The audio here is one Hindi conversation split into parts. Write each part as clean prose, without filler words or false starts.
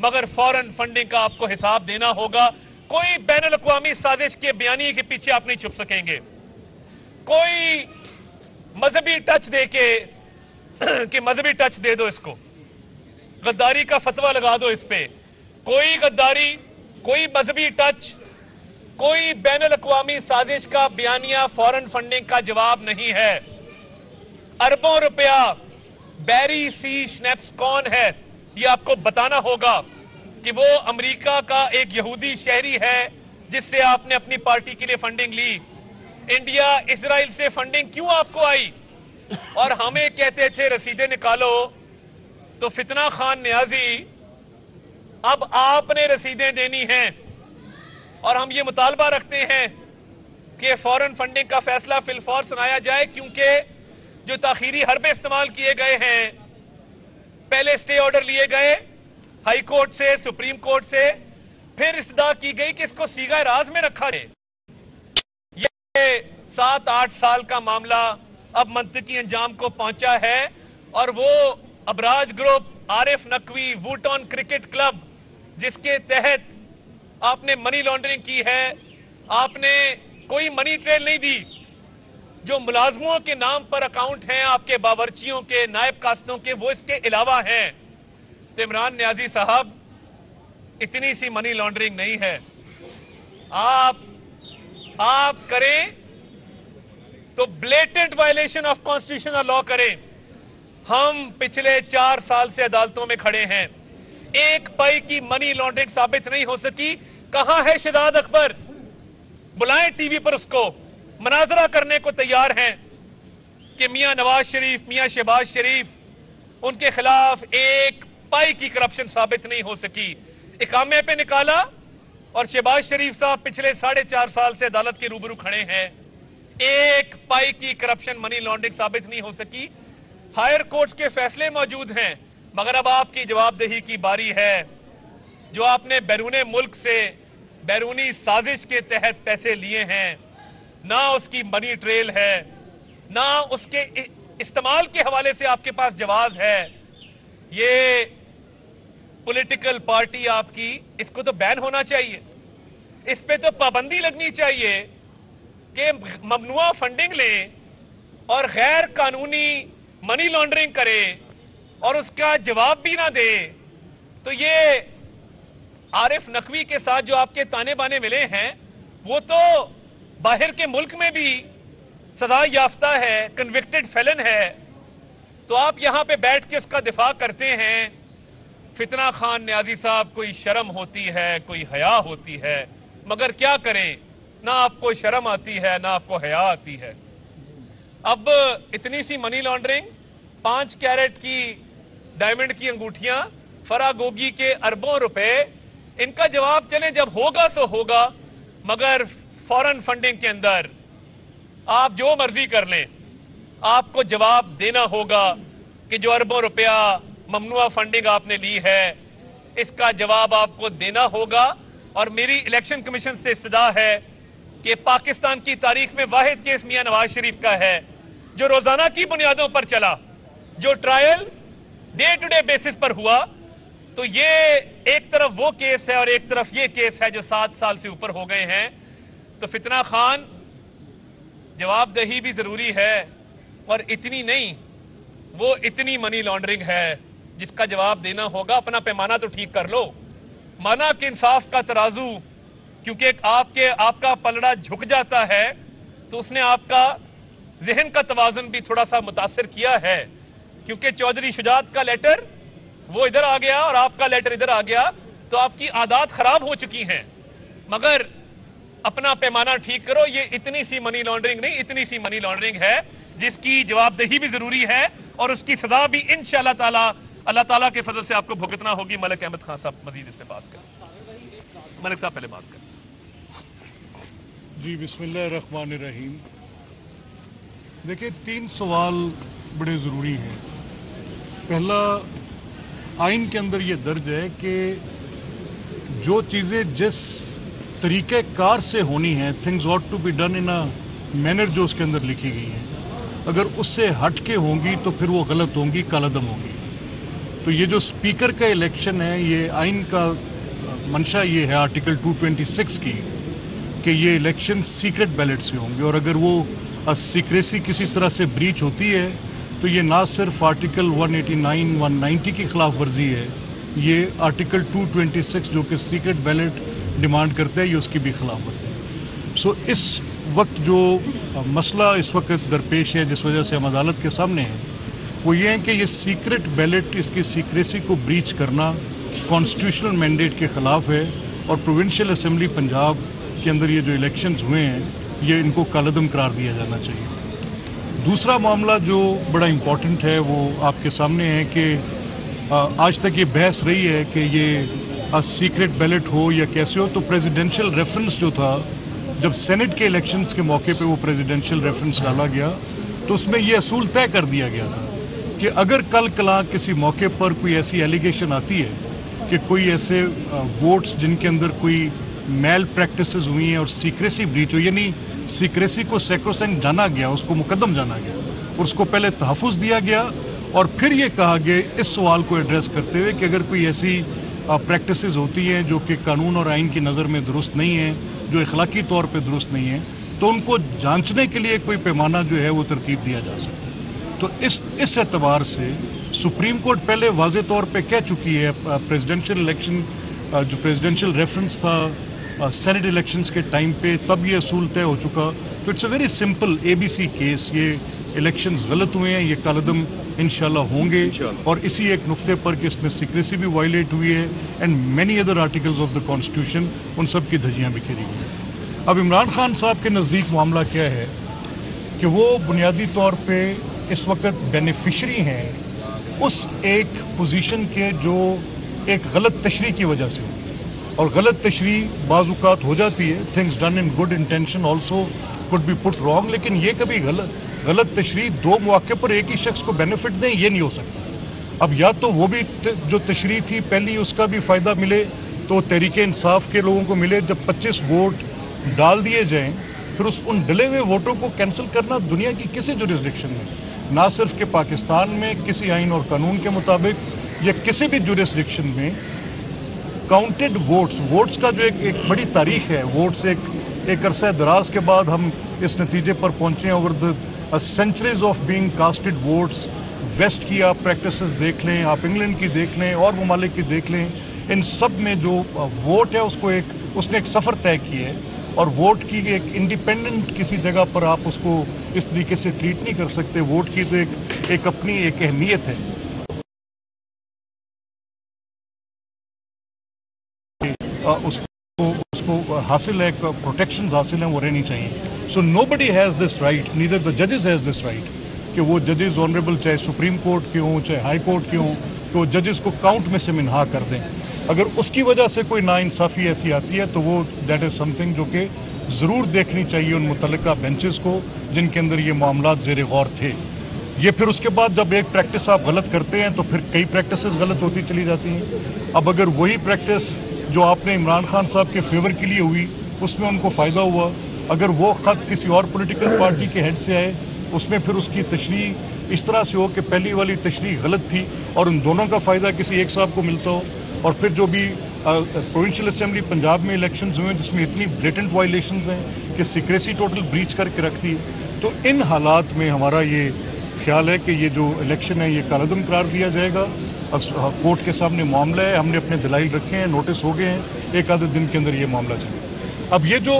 मगर फॉरेन फंडिंग का आपको हिसाब देना होगा। कोई बैनुल अक़वामी साजिश के बयानी के पीछे आप नहीं छुप सकेंगे। कोई मजहबी टच दे के कि मजहबी टच दे दो, इसको गद्दारी का फतवा लगा दो इस पे, कोई गद्दारी, कोई मजहबी टच, कोई बैनुल अक़वामी साजिश का बयानिया फॉरेन फंडिंग का जवाब नहीं है। अरबों रुपया बैरी सी स्नैप्स कौन है, यह आपको बताना होगा कि वो अमेरिका का एक यहूदी शहरी है जिससे आपने अपनी पार्टी के लिए फंडिंग ली। इंडिया इजराइल से फंडिंग क्यों आपको आई? और हमें कहते थे रसीदें निकालो, तो फितना खान न्याजी अब आपने रसीदें देनी हैं और हम ये मुतालबा रखते हैं कि फॉरेन फंडिंग का फैसला फिलफौर सुनाया जाए, क्योंकि जो ताखीरी हरबे इस्तेमाल किए गए हैं, पहले स्टे ऑर्डर लिए गए हाई कोर्ट से, सुप्रीम कोर्ट से, फिर इस्तदा की गई कि इसको सीगा राज में रखा जाए। ये 7-8 साल का मामला अब मंतकी अंजाम को पहुंचा है और वो Abraaj group, Arif Naqvi, Wootton cricket club, जिसके तहत आपने मनी लॉन्ड्रिंग की है, आपने कोई मनी ट्रेल नहीं दी, जो मुलाजमों के नाम पर अकाउंट हैं, आपके बावर्चियों के, नायब कास्तों के, वो इसके अलावा हैं। तो इमरान न्याजी साहब, इतनी सी मनी लॉन्ड्रिंग नहीं है। आप करें तो blatant violation of constitutional law करें। हम पिछले 4 साल से अदालतों में खड़े हैं, एक पाई की मनी लॉन्ड्रिंग साबित नहीं हो सकी। कहां है शिदात अकबर? बुलाएं टीवी पर उसको, मनाजरा करने को तैयार हैं कि मियां नवाज शरीफ, मियां शहबाज शरीफ, उनके खिलाफ एक पाई की करप्शन साबित नहीं हो सकी। इकामे पे निकाला और शहबाज शरीफ साहब पिछले 4.5 साल से अदालत के रूबरू खड़े हैं, एक पाई की करप्शन, मनी लॉन्ड्रिंग साबित नहीं हो सकी। हायर कोर्ट्स के फैसले मौजूद हैं, मगर अब आपकी जवाबदेही की बारी है। जो आपने बैरूने मुल्क से बैरूनी साजिश के तहत पैसे लिए हैं, ना उसकी मनी ट्रेल है, ना उसके इस्तेमाल के हवाले से आपके पास जवाब है। ये पॉलिटिकल पार्टी आपकी, इसको तो बैन होना चाहिए, इस पे तो पाबंदी लगनी चाहिए कि ममनुआ फंडिंग ले और गैर कानूनी मनी लॉन्ड्रिंग करे और उसका जवाब भी ना दे। तो ये आरिफ नकवी के साथ जो आपके ताने बाने मिले हैं, वो तो बाहर के मुल्क में भी सजा याफ्ता है, कन्विक्टेड फेलन है, तो आप यहां पे बैठ के उसका दिफा करते हैं। फितना खान न्याजी साहब, कोई शर्म होती है, कोई हया होती है, मगर क्या करें, ना आपको शर्म आती है, ना आपको हया आती है। अब इतनी सी मनी लॉन्ड्रिंग, 5 कैरेट की डायमंड की अंगूठियां, फरागोगी के अरबों रुपए, इनका जवाब चलें जब होगा सो होगा, मगर फॉरेन फंडिंग के अंदर आप जो मर्जी कर लें, आपको जवाब देना होगा कि जो अरबों रुपया ममनुआ फंडिंग आपने ली है, इसका जवाब आपको देना होगा। और मेरी इलेक्शन कमीशन से इस्तदा है कि पाकिस्तान की तारीख में वाहिद केस मियां नवाज शरीफ का है जो रोजाना की बुनियादों पर चला, जो trial day to day basis पर हुआ। तो ये एक तरफ वो केस है और एक तरफ ये केस है जो 7 साल से ऊपर हो गए हैं। तो फितना खान, जवाबदेही भी जरूरी है, और इतनी नहीं, वो इतनी मनी लॉन्ड्रिंग है जिसका जवाब देना होगा। अपना पैमाना तो ठीक कर लो, माना कि इंसाफ का तराजू, क्योंकि आपका पलड़ा झुक जाता है तो उसने आपका जहन का तवाज़ुन भी थोड़ा सा मुतासिर किया है, क्योंकि चौधरी शुजात का लेटर वो इधर आ गया और आपका लेटर इधर आ गया, तो आपकी आदत खराब हो चुकी हैं। मगर अपना पैमाना ठीक करो, ये इतनी सी मनी लॉन्ड्रिंग नहीं, इतनी सी मनी लॉन्ड्रिंग है जिसकी जवाबदेही भी जरूरी है और उसकी सजा भी इंशाअल्लाह ताला अल्लाह ताला के फजल से आपको भुगतना होगी। मलिक अहमद खान साहब मजीद इस पे बात करें। मलिक साहब पहले बात करें। जी बिस्मिल्लाहिर्रहमानिर्रहीम। देखिए, 3 सवाल बड़े ज़रूरी हैं। पहला, आइन के अंदर ये दर्ज है कि जो चीज़ें जिस तरीके कार से होनी है, things ought to be done in a manner, जो उसके अंदर लिखी गई है, अगर उससे हट के होंगी तो फिर वो गलत होंगी, कालादम होंगी। तो ये जो स्पीकर का इलेक्शन है, ये आइन का मंशा ये है आर्टिकल 226 की कि ये इलेक्शन सीक्रेट बैलेट से होंगे, और अगर वो सीक्रेसी किसी तरह से ब्रीच होती है तो ये ना सिर्फ आर्टिकल 189, 190 की खिलाफ वर्जी है, ये आर्टिकल 226 जो कि सीक्रेट बैलेट डिमांड करता है, ये उसकी भी खिलाफ वर्जी है। सो इस वक्त जो मसला इस वक्त दरपेश है, जिस वजह से हम अदालत के सामने हैं, वो ये है कि ये सीक्रेट बैलेट, इसकी सीक्रेसी को ब्रीच करना कॉन्स्टिट्यूशनल मैंडेट के ख़िलाफ़ है, और प्रोविंशियल असेंबली पंजाब के अंदर ये जो इलेक्शंस हुए हैं, ये इनको कालअदम करार दिया जाना चाहिए। दूसरा मामला जो बड़ा इम्पॉर्टेंट है वो आपके सामने है कि आज तक ये बहस रही है कि ये सीक्रेट बैलेट हो या कैसे हो, तो प्रेसिडेंशियल रेफरेंस जो था, जब सेनेट के इलेक्शंस के मौके पे वो प्रेसिडेंशियल रेफरेंस डाला गया तो उसमें ये असूल तय कर दिया गया था कि अगर कल कला किसी मौके पर कोई ऐसी एलिगेशन आती है कि कोई ऐसे वोट्स जिनके अंदर कोई मैल प्रैक्टिसेस हुई हैं और सीक्रेसी ब्रीच हुई, यानी सीक्रेसी को सैक्रोसेंट जाना गया, उसको मुकद्दम जाना गया और उसको पहले तहफ़्फ़ुज़ दिया गया, और फिर ये कहा गया इस सवाल को एड्रेस करते हुए कि अगर कोई ऐसी प्रैक्टिसेस होती हैं जो कि कानून और आइन की नज़र में दुरुस्त नहीं है, जो अखलाकी तौर पे दुरुस्त नहीं है, तो उनको जांचने के लिए कोई पैमाना जो है वो तरतीब दिया जा सकता है। तो इस एतबार से सुप्रीम कोर्ट पहले वाज़े तौर पे कह चुकी है, प्रेसिडेंशियल इलेक्शन जो प्रेसिडेंशियल रेफरेंस था सेनेट इलेक्शंस के टाइम पे, तब ये असूल तय हो चुका। तो it's a very simple ABC case, ये इलेक्शंस गलत हुए हैं, ये कालअदम इंशाल्लाह होंगे, और इसी एक नुक्ते पर कि इसमें सीक्रेसी भी वायलेट हुई है and many other articles of the constitution, उन सब की धज्जियाँ बिखेरी हुई हैं। अब इमरान खान साहब के नज़दीक मामला क्या है कि वो बुनियादी तौर पे इस वक्त बेनिफिशरी हैं उस एक पोजीशन के जो एक गलत तशरीह की वजह से होती है, और गलत तशरीह बाज़-औक़ात हो जाती है, things done in good intention also could be put wrong, लेकिन ये कभी गलत तशरीह दो मौके पर एक ही शख्स को बेनिफिट दें, ये नहीं हो सकता। अब या तो वो भी जो तशरीह थी पहली, उसका भी फ़ायदा मिले तो तहरीक इंसाफ के लोगों को मिले, जब 25 वोट डाल दिए जाएँ फिर उन डले हुए वोटों को कैंसिल करना दुनिया की किसी जुरिस्डिक्शन में, ना सिर्फ कि पाकिस्तान में किसी आइन और कानून के मुताबिक, या किसी भी जुरिस्डिक्शन में काउंटेड वोट्स का जो एक बड़ी तारीख है, वोट्स एक अरसा दराज के बाद हम इस नतीजे पर पहुंचे। Over the centuries of being casted votes, west की आप प्रैक्टिसेस देख लें, आप इंग्लैंड की देख लें और ममालिक की देख लें, इन सब में जो वोट है उसने एक सफ़र तय किया है, और वोट की एक इंडिपेंडेंट किसी जगह पर आप उसको इस तरीके से ट्रीट नहीं कर सकते। वोट की तो एक अपनी एक अहमियत है, उसको हासिल है, प्रोटेक्शंस हासिल हैं, वो रहनी चाहिए। So nobody has this right, neither the जजेस हैज़ दिस राइट, कि वो जजेस ऑनरेबल चाहे सुप्रीम कोर्ट के हों चाहे हाई कोर्ट के हों, तो जजेस को काउंट में से मिनहा कर दें। अगर उसकी वजह से कोई नाइंसाफ़ी ऐसी आती है तो वो दैट इज़ समथिंग जो कि ज़रूर देखनी चाहिए उन मुतल्लिका बेंचेस को जिनके अंदर ये मामलात ज़ेर गौर थे। ये फिर उसके बाद जब एक प्रैक्टिस आप गलत करते हैं तो फिर कई प्रैक्टिसेस गलत होती चली जाती हैं। अब अगर वही प्रैक्टिस जो आपने इमरान खान साहब के फेवर के लिए हुई उसमें उनको फ़ायदा हुआ, अगर वो ख़त किसी और पॉलिटिकल पार्टी के हेड से आए उसमें फिर उसकी तशरीह इस तरह से हो कि पहली वाली तशरीह गलत थी और उन दोनों का फ़ायदा किसी एक साहब को मिलता हो, और फिर जो भी प्रोविंशियल असेंबली पंजाब में इलेक्शंस हुए जिसमें इतनी ब्लेटेंट वायलेशंस हैं कि सीक्रेसी टोटल ब्रीच करके रख दी, तो इन हालात में हमारा ये ख्याल है कि ये जो इलेक्शन है ये कालअदम करार दिया जाएगा। कोर्ट के सामने मामला है, हमने अपने दलाइल रखे हैं, नोटिस हो गए हैं, एक आधे दिन के अंदर ये मामला चलेगा। अब ये जो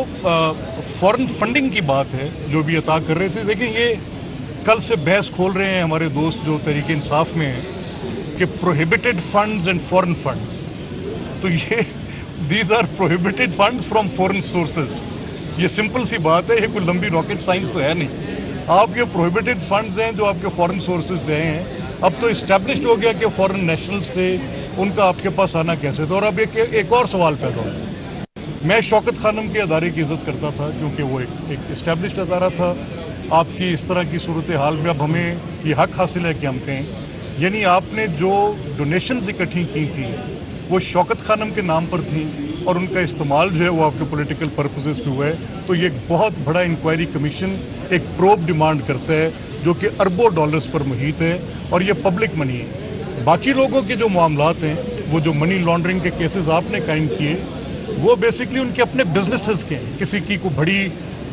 फॉरेन फंडिंग की बात है जो भी अता कर रहे थे, देखिए ये कल से बहस खोल रहे हैं हमारे दोस्त जो तहरीक इंसाफ में हैं कि prohibited funds and foreign funds, तो ये these are prohibited funds from foreign sources. ये सिंपल सी बात है, ये कोई लंबी रॉकेट साइंस तो है नहीं। आप ये प्रोहिबिटेड फंड्स हैं जो आपके फॉरेन सोर्सेज से हैं, अब तो इस्टेब्लिश्ड हो गया कि फॉरेन नेशनल्स थे, उनका आपके पास आना कैसे था। और अब एक और सवाल पैदा हो, मैं शौकत खानम के अदारे की इज़्ज़त करता था क्योंकि वो एक इस्टेब्लिश्ड अदारा था। आपकी इस तरह की सूरत हाल में अब हमें ये हक हासिल है कि हम कहें, यानी आपने जो डोनेशंस इकट्ठी की थी वो शौकत खानम के नाम पर थी और उनका इस्तेमाल जो है वो आपके पॉलिटिकल पर्पसेस पे हुआ है, तो ये एक बहुत बड़ा इंक्वायरी कमीशन एक प्रोब डिमांड करता है जो कि अरबों डॉलर्स पर मुहित है और ये पब्लिक मनी है। बाकी लोगों के जो मामलात हैं, वो जो मनी लॉन्ड्रिंग के केसेस आपने कायम किए, वो बेसिकली उनके अपने बिजनेसेस के हैं। किसी की कोई बड़ी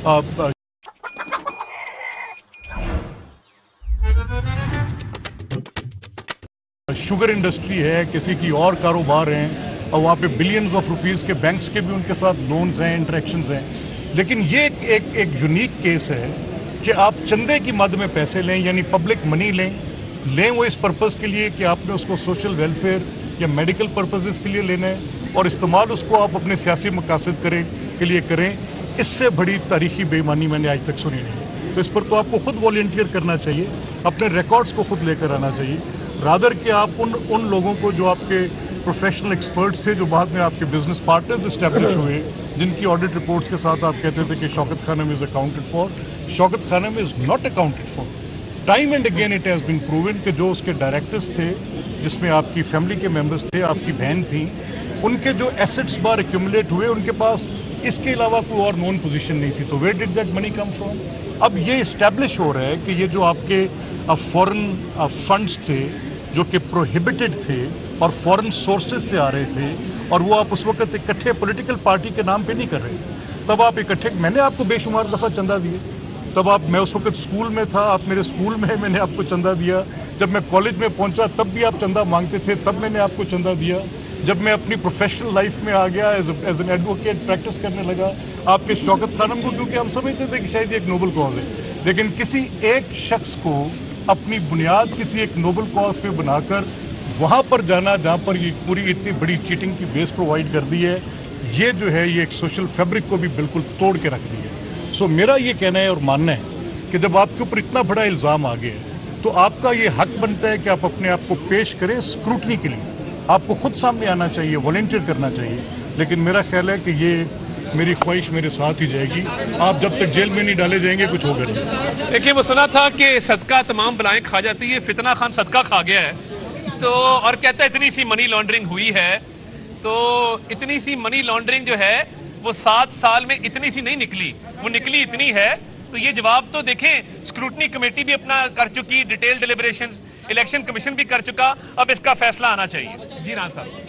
शुगर इंडस्ट्री है, किसी की और कारोबार हैं, और वहाँ पे बिलियंस ऑफ रुपीस के बैंक्स के भी उनके साथ लोन्स हैं, इंटरेक्शंस हैं। लेकिन ये एक यूनिक केस है कि आप चंदे की मद में पैसे लें, यानी पब्लिक मनी लें वो इस पर्पज़ के लिए कि आपने उसको सोशल वेलफेयर या मेडिकल पर्पसेस के लिए लेना है, और इस्तेमाल उसको आप अपने सियासी मकासद के लिए करें। इससे बड़ी तारीखी बेईमानी मैंने आज तक सुनी नहीं। तो इस पर तो आपको खुद वॉलंटियर करना चाहिए, अपने रिकॉर्ड्स को खुद लेकर आना चाहिए, रादर कि आप उन लोगों को जो आपके प्रोफेशनल एक्सपर्ट्स थे, जो बाद में आपके बिजनेस पार्टनर्स इस्टेब्लिश हुए, जिनकी ऑडिट रिपोर्ट्स के साथ आप कहते थे कि Shaukat Khanum is accounted for, Shaukat Khanum is not accounted for. Time and again it has been proven कि जो उसके डायरेक्टर्स थे, जिसमें आपकी फैमिली के मेंबर्स थे, आपकी बहन थी, उनके जो एसेट्स बार एक्यूमुलेट हुए, उनके पास इसके अलावा कोई और नॉन पोजीशन नहीं थी। तो where did that money come from? अब ये इस्टेब्लिश हो रहा है कि ये जो आपके फॉरेन फंड्स थे जो कि प्रोहिबिटेड थे और फॉरेन सोर्सेज से आ रहे थे, और वो आप उस वक्त इकट्ठे पॉलिटिकल पार्टी के नाम पे नहीं कर रहे, तब आप इकट्ठे, मैंने आपको बेशुमार दफ़ा चंदा दिए, तब मैं उस वक्त स्कूल में था, आप मेरे स्कूल में, मैंने आपको चंदा दिया। जब मैं कॉलेज में पहुंचा तब भी आप चंदा मांगते थे, तब मैंने आपको चंदा दिया। जब मैं अपनी प्रोफेशनल लाइफ में आ गया, एज एन एडवोकेट प्रैक्टिस करने लगा, आपके शौकत खानम को, क्योंकि हम समझते थे कि शायद ये एक नोबल कॉज है, लेकिन किसी एक शख्स को अपनी बुनियाद किसी एक नोबल कॉज पे बनाकर वहाँ पर जाना जहाँ पर ये पूरी इतनी बड़ी चीटिंग की बेस प्रोवाइड कर दी है, ये जो है ये एक सोशल फैब्रिक को भी बिल्कुल तोड़ के रख दी है। सो मेरा ये कहना है और मानना है कि जब आपके ऊपर इतना बड़ा इल्ज़ाम आ गया है, तो आपका ये हक बनता है कि आप अपने आप को पेश करें स्क्रूटनी के लिए। आपको खुद सामने आना चाहिए, वॉलंटियर करना चाहिए। लेकिन मेरा ख्याल है कि ये मेरी ख्वाहिश मेरे साथ ही जाएगी। आप जब तक जेल में नहीं डाले जाएंगे कुछ होगा नहीं। देखिए, वो सुना था कि सदका तमाम बलाएं खा जाती है, फितना खान सदका खा गया है, तो और कहता है इतनी सी मनी लॉन्ड्रिंग हुई है। तो इतनी सी मनी लॉन्ड्रिंग जो है वो 7 साल में इतनी सी नहीं निकली, वो निकली इतनी है। तो ये जवाब तो देखें, स्क्रूटनी कमेटी भी अपना कर चुकी, डिटेल डिलिब्रेशंस, इलेक्शन कमीशन भी कर चुका, अब इसका फैसला आना चाहिए। जी राम साहब,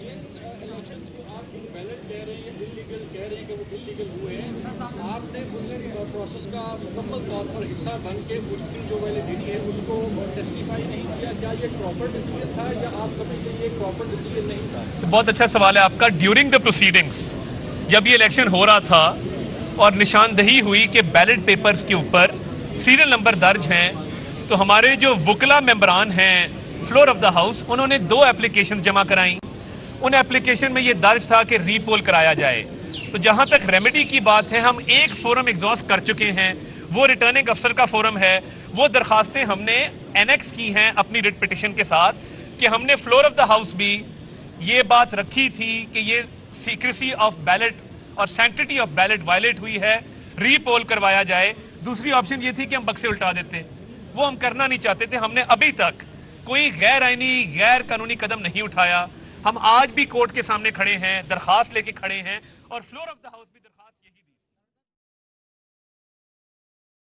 आपने उस प्रोसेस का मुकम्मल तौर पर हिस्सा बन के उसकी जो वैलिडिटी है उसको टेस्टिफाई नहीं किया। क्या ये प्रॉपर डिसीजन था या आप समझते हैं ये प्रॉपर डिसीजन नहीं था? तो बहुत अच्छा सवाल है आपका। ड्यूरिंग द प्रोसीडिंग्स, जब ये इलेक्शन हो रहा था और निशानदही हुई कि बैलेट पेपर्स के ऊपर सीरियल नंबर दर्ज हैं, तो हमारे जो वुकला मेंबरान हैं फ्लोर ऑफ द हाउस, उन्होंने 2 एप्लीकेशन जमा कराई। उन एप्लीकेशन में ये दर्ज था कि रीपोल कराया जाए। तो जहां तक रेमेडी की बात है, हम एक फोरम एग्जॉस्ट कर चुके हैं, वो रिटर्निंग अफसर का फोरम है। वो दरखास्तें हमने एनेक्स की हैं अपनी रिट पिटिशन के साथ, कि हमने फ्लोर ऑफ द हाउस भी ये बात रखी थी कि ये सीक्रेसी ऑफ बैलेट और सैंक्टिटी ऑफ बैलेट वायलेट हुई है, रीपोल करवाया जाए। दूसरी ऑप्शन ये थी कि हम बक्से उल्टा देते, वो हम करना नहीं चाहते थे। हमने अभी तक कोई गैर आईनी गैर कानूनी कदम नहीं उठाया। हम आज भी कोर्ट के सामने खड़े हैं, दरखास्त लेके खड़े हैं, और फ्लोर ऑफ द हाउस भी